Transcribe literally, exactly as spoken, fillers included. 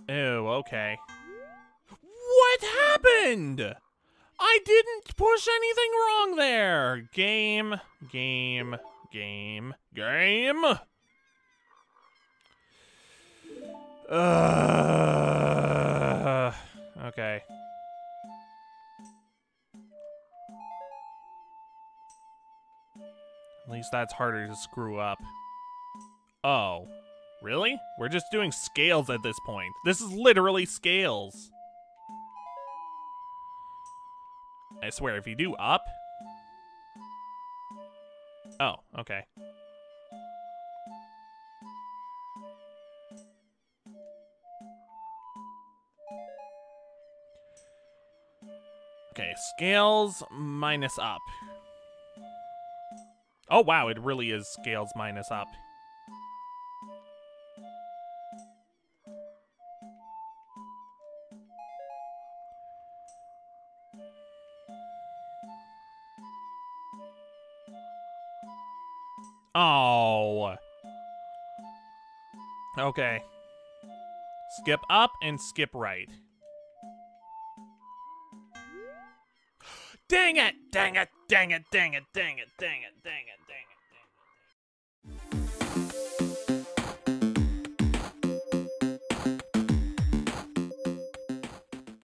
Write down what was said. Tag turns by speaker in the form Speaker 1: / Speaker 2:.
Speaker 1: Ew, okay. What happened? I didn't push anything wrong there. Game, game, game, game. Uh, okay. At least that's harder to screw up. Oh, really? We're just doing scales at this point. This is literally scales. I swear, if you do up... Oh, okay. Okay, scales minus up. Oh, wow, it really is scales minus up. Oh. Okay. Skip up and skip right. Dang it! Dang it! Dang it! Dang it! Dang it! Dang it! Dang it! Dang it! Dang it!